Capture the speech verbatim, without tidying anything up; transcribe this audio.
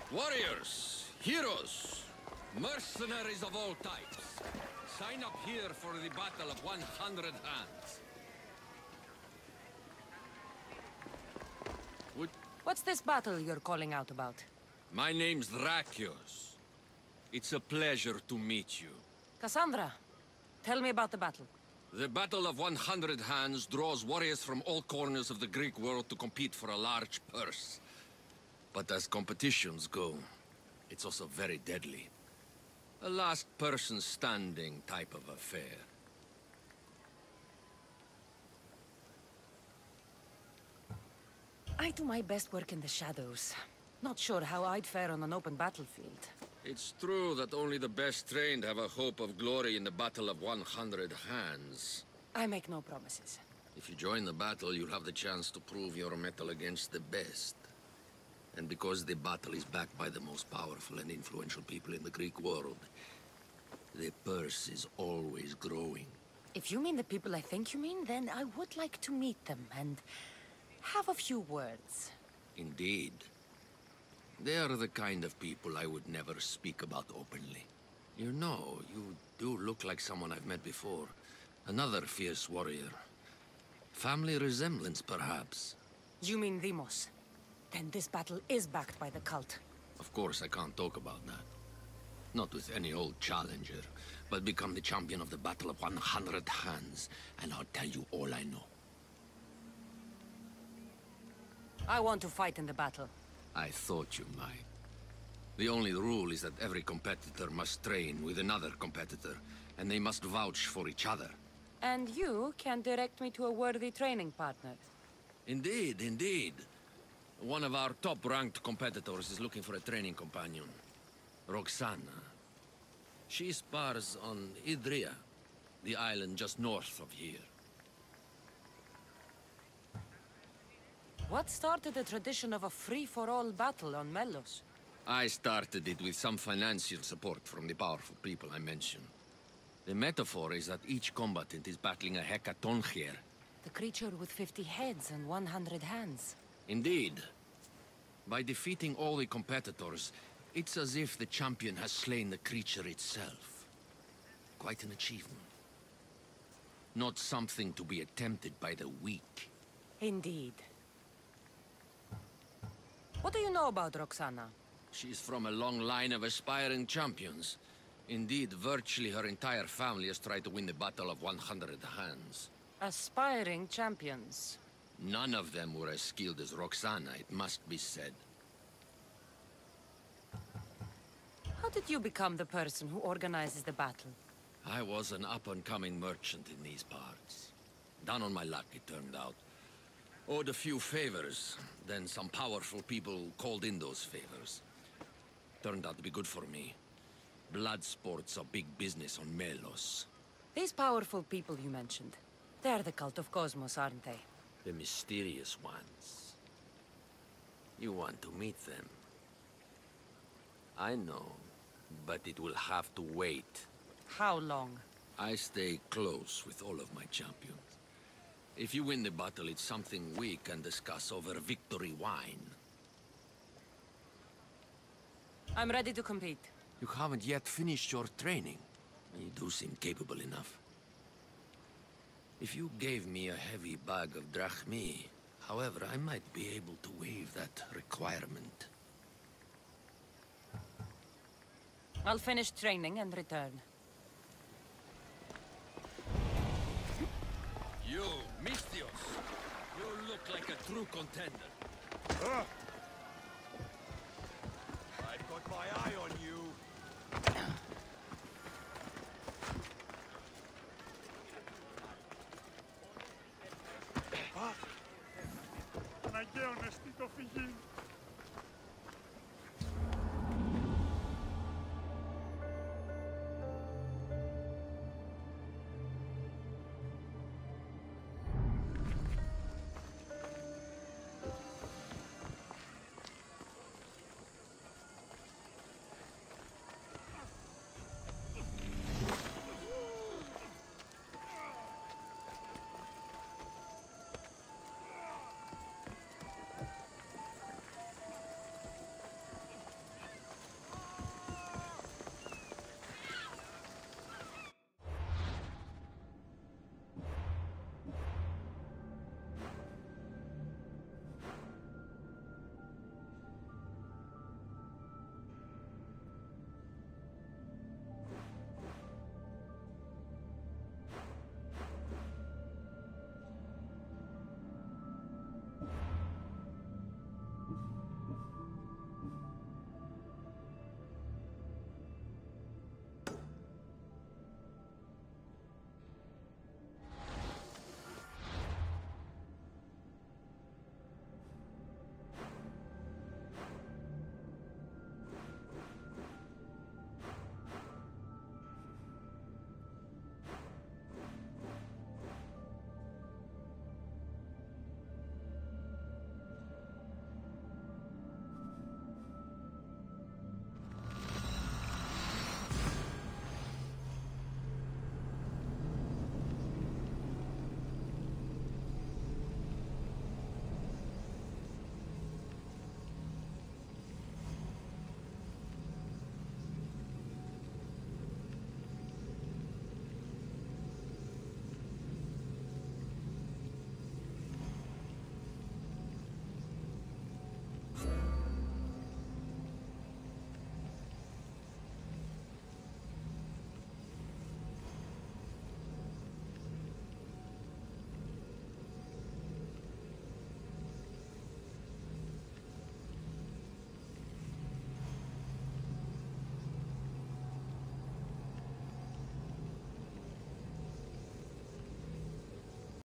Warriors, heroes, mercenaries of all types, sign up here for the Battle of one hundred Hands. Would... What's this battle you're calling out about? My name's Drakios. It's a pleasure to meet you. Cassandra, tell me about the battle. The Battle of one hundred Hands draws warriors from all corners of the Greek world to compete for a large purse. But as competitions go, it's also very deadly. A last person standing type of affair. I do my best work in the shadows. Not sure how I'd fare on an open battlefield. It's true that only the best trained have a hope of glory in the Battle of one hundred Hands. I make no promises. If you join the battle, you'll have the chance to prove your mettle against the best. And because the battle is backed by the most powerful and influential people in the Greek world, the purse is always growing. If you mean the people I think you mean, then I would like to meet them and have a few words. Indeed. They are the kind of people I would never speak about openly. You know, you do look like someone I've met before. Another fierce warrior. Family resemblance, perhaps. You mean Deimos? Then this battle is backed by the cult. Of course, I can't talk about that. Not with any old challenger, but become the champion of the Battle of one hundred Hands, and I'll tell you all I know. I want to fight in the battle. I thought you might. The only rule is that every competitor must train with another competitor, and they must vouch for each other. And you can direct me to a worthy training partner. Indeed, indeed. One of our top-ranked competitors is looking for a training companion. Roxana. She spars on Idria, the island just north of here. What started the tradition of a free-for-all battle on Melos? I started it with some financial support from the powerful people I mentioned. The metaphor is that each combatant is battling a hecatoncheir. The creature with fifty heads and one hundred hands. Indeed. By defeating all the competitors, it's as if the champion has slain the creature itself. Quite an achievement. Not something to be attempted by the weak. Indeed. What do you know about Roxana? She's from a long line of aspiring champions. Indeed, virtually her entire family has tried to win the Battle of one hundred Hands. Aspiring champions. None of them were as skilled as Roxana, it must be said. How did you become the person who organizes the battle? I was an up-and-coming merchant in these parts. Down on my luck, it turned out. Owed a few favors, then some powerful people called in those favors. Turned out to be good for me. Blood sports are big business on Melos. These powerful people you mentioned, they're the cult of Cosmos, aren't they? The mysterious ones. You want to meet them? I know, but it will have to wait. How long? I stay close with all of my champions. If you win the battle, it's something we can discuss over victory wine. I'm ready to compete. You haven't yet finished your training. You do seem capable enough. If you gave me a heavy bag of drachmi, however, I might be able to waive that requirement. I'll finish training and return. You, Misthios! You look like a true contender. I've got my eye on you.